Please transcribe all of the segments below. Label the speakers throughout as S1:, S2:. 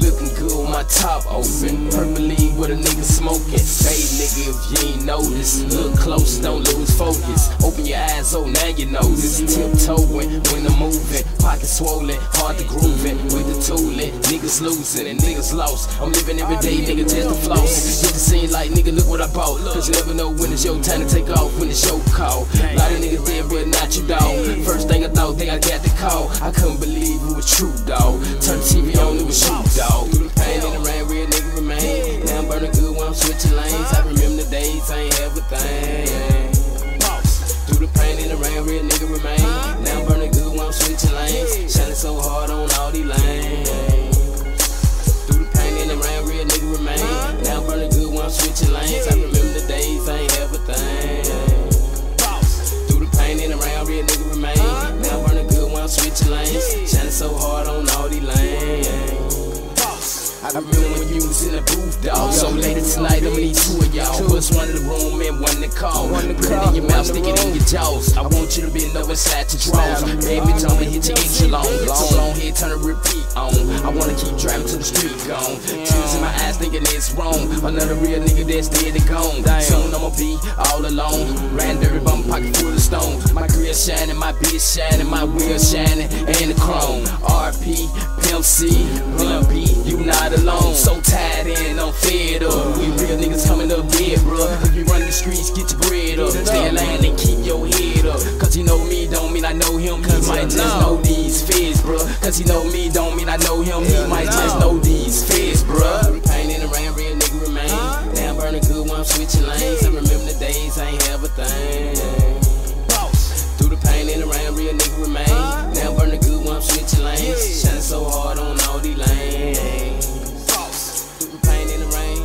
S1: looking good with my top open. Purpley with a nigga smoking. Hey nigga, if you ain't noticed, look close, don't lose focus. Open your eyes, oh now you know this. Tiptoeing when I'm moving, pocket swollen, hard to grooving. With the tooling, niggas losing and niggas lost. I'm living every day, nigga, just to floss. Get the scene like nigga, look what I bought. Cause you never know when it's your time to take off, when it's your call. Lot of niggas dead, but not you, dog. First thing I thought, I got the call. I couldn't believe it was true, dog. Turn the TV on, it was you, dog. Through the pain in the rain, real nigga remain. Now I'm burning good when I'm switching lanes. I remember the days, I ain't everything. Through the pain in the rain, real nigga remain. Now I'm burning good when I'm switching lanes. Shining so hard on all these lanes. Through the pain in the rain, real nigga remain. Now I'm burning good when I'm switching lanes. I remember the days, I ain't everything. Through the pain in the rain, real nigga remain. Now I'm burning good when I'm switching lanes. Shining so hard on all these lanes. I remember when you was in the booth, dawg. So later tonight, I'ma need two of y'all. Push one in the room and one in the call. Put it in your mouth, stick it in your jaws. I want you to bend over inside your drawers. Bad bitch, I'ma hit your extra long. So long here, turn a repeat on. I wanna keep driving till the street gone. Tears in my eyes, thinking it's wrong. Another real nigga that's dead and gone. Soon I'ma be all alone. Ran dirty bum pocket full of stone. My grill shining, my bitch shining, my wheel shining, and the chrome. RP, Pimp C, LP, you not alone. So tired and I'm fed up. We real niggas coming up dead, bruh. If you run the streets, get your bread up. Stay aligned and keep your head up. Cause he know me, don't mean I know him. He might just know these feds, bruh. Cause he know me, don't mean I know him. He might just know these feds, bruh. Pain in the rain, real nigga remain. Now I'm burning good when I'm switching lanes. I remember the days, I ain't have a thing. Through the pain in the rain, real nigga remain. Now I'm burning good when I'm switching lanes. Shining so hard on all these lanes. Through the pain in the rain.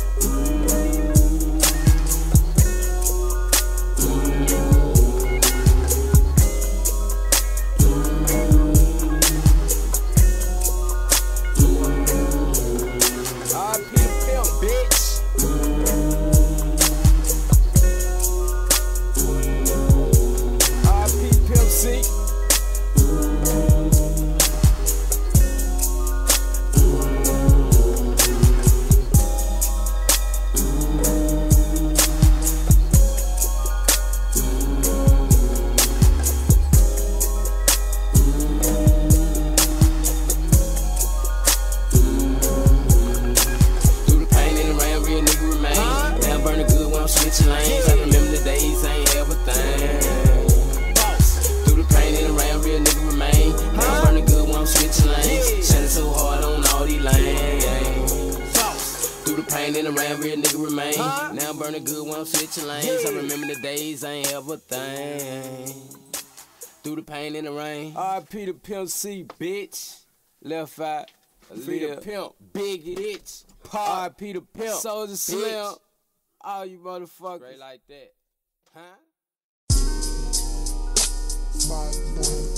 S1: RP the Pimp, bitch. RP Pimp C. Switching lanes, I remember the days, I ain't everything. Through the pain in the rain, real nigga remain. Now I'm burning good when I'm switching lanes. Shining so hard on all these lanes. Through the pain in the rain, real nigga remain. Now I'm burning good when I'm switching lanes. I remember the days, I ain't everything. Through the pain in the rain. RP the Pimp C, bitch. Left out. Free the Pimp, big bitch. RP the Pimp, Soulja Slim. All you motherfuckers. Straight like that. Huh?